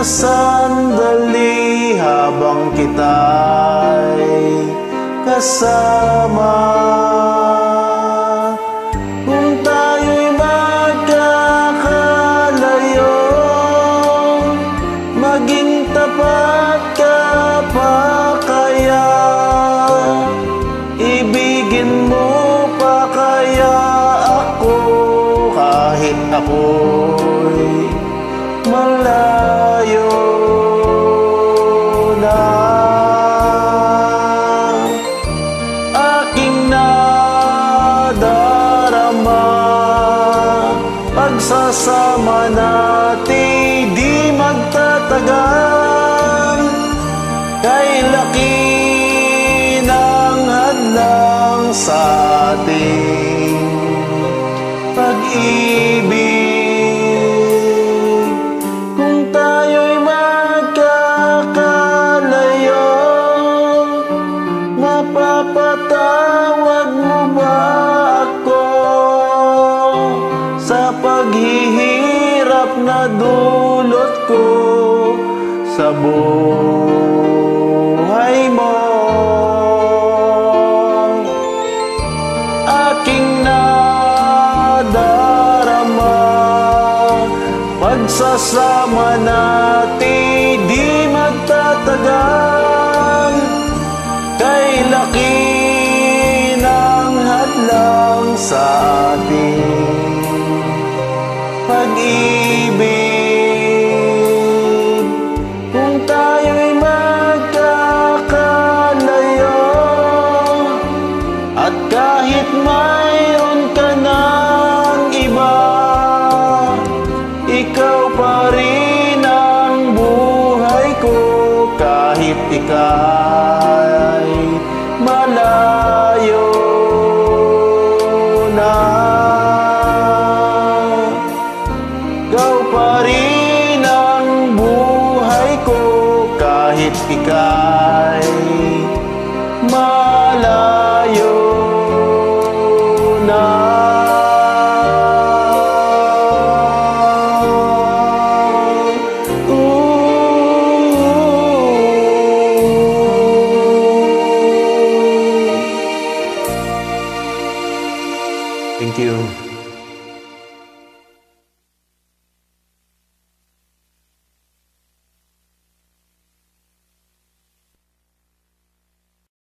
sandali habang kita'y kasama. Kung tayo'y magkakalayo, maging tapat ka pa kaya? Ibigin mo pa kaya ako kahit ako'y malayo na? Aking nadarama, pagsasama natin di magtatagal. Kay laki ng hadlang sa ating pag-ibig. Kung tayo'y magkakalayo, mapapatawad mo ba ako sa paghihirap na dulot ko sa buhay mo? Aking nadarama, pagsasama natin di magtatagal. Kay laki ng hadlang sa ating pag-ibig. Kung tayo'y magkakalayo, at kahit mayroon ka ng iba, ikaw pa rin ang buhay ko kahit ika'y malayo na. Ikaw pa rin ang buhay ko kahit ika'y malayo na. Thank you.